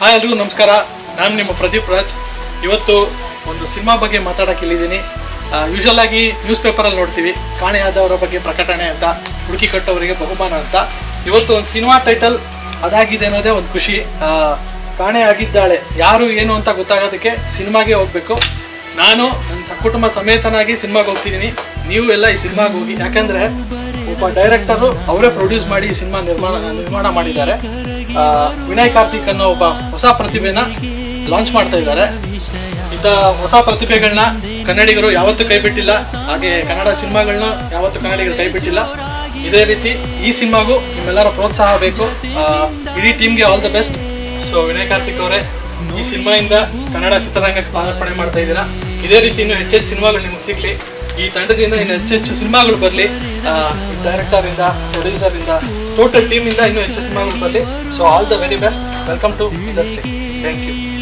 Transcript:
Hi ಎಲ್ರಿಗೂ ನಮಸ್ಕಾರ. ನಾನು ನಿಮ್ಮ ಪ್ರದೀಪ್ ರಾಜ್. ಇವತ್ತು ಒಂದು ಸಿನಿಮಾ ಬಗ್ಗೆ ಮಾತಾಡೋಕೆ ಇಲ್ಲಿದ್ದೀನಿ. ಯೂಶಲ್ ಆಗಿ ನ್ಯೂಸ್ ಪೇಪರಲ್ಲಿ ನೋಡ್ತೀವಿ ಕಾಣೆಯಾದವರ ಬಗ್ಗೆ ಪ್ರಕಟಣೆ ಅಂತ, ಹುಡುಕಿ ಕಟ್ಟೋವರಿಗೆ ಬಹುಮಾನ ಅಂತ. ಇವತ್ತು ಒಂದು ಸಿನಿಮಾ ಟೈಟಲ್ ಅದಾಗಿದೆ ಅನ್ನೋದೇ ಒಂದು ಖುಷಿ. ಕಾಣೆ ಆಗಿದ್ದಾಳೆ, ಯಾರು ಏನು ಅಂತ ಗೊತ್ತಾಗೋದಕ್ಕೆ ಸಿನಿಮಾಗೆ ಹೋಗಬೇಕು. ನಾನು ನನ್ನ ಸಕುಟುಂಬ ಸಮೇತನಾಗಿ ಸಿನಿಮಾಗೆ ಹೋಗ್ತಿದ್ದೀನಿ. ನೀವು ಎಲ್ಲ ಈ ಸಿನಿಮಾಗೆ ಹೋಗಿ, ಯಾಕಂದರೆ ಒಬ್ಬ ಡೈರೆಕ್ಟರು ಅವರೇ ಪ್ರೊಡ್ಯೂಸ್ ಮಾಡಿ ಈ ಸಿನಿಮಾ ನಿರ್ಮಾಣ ಮಾಡಿದ್ದಾರೆ. ವಿನಯ್ ಕಾರ್ತಿಕ್ ಅನ್ನೋ ಒಬ್ಬ ಹೊಸ ಪ್ರತಿಭೆನ ಲಾಂಚ್ ಮಾಡ್ತಾ ಇದ್ದಾರೆ. ಇಂಥ ಹೊಸ ಪ್ರತಿಭೆಗಳನ್ನ ಕನ್ನಡಿಗರು ಯಾವತ್ತೂ ಕೈ ಬಿಟ್ಟಿಲ್ಲ, ಹಾಗೆ ಕನ್ನಡ ಸಿನಿಮಾಗಳನ್ನ ಯಾವತ್ತೂ ಕನ್ನಡಿಗರು ಕೈ ಬಿಟ್ಟಿಲ್ಲ. ಇದೇ ರೀತಿ ಈ ಸಿನಿಮಾಗೂ ನಿಮ್ಮೆಲ್ಲರ ಪ್ರೋತ್ಸಾಹ ಬೇಕು. ಇಡೀ ಟೀಮ್ಗೆ all the best. So Vinay Karthik ಅವರೇ, ಈ ಸಿನಿಮಾಯಿಂದ ಕನ್ನಡ ಚಿತ್ರರಂಗಕ್ಕೆ ಪಾದಾರ್ಪಣೆ ಮಾಡ್ತಾ ಇದ್ದೀರಾ. ಇದೇ ರೀತಿ ಇನ್ನೂ ಹೆಚ್ಚೆಚ್ಚು ಸಿನಿಮಾಗಳು ನಿಮ್ಗೆ ಸಿಗಲಿ. ಈ ತಂಡದಿಂದ ಇನ್ನು ಹೆಚ್ಚೆಚ್ಚು ಸಿನಿಮಾಗಳು ಬರಲಿ. ಡೈರೆಕ್ಟರಿಂದ, ಪ್ರೊಡ್ಯೂಸರಿಂದ, ಟೋಟಲ್ ಟೀಮಿಂದ ಇನ್ನೂ ಹೆಚ್ಚು ಸಿನಿಮಾಗಳು ಬರಲಿ. So all the very best. Welcome to industry. Thank you.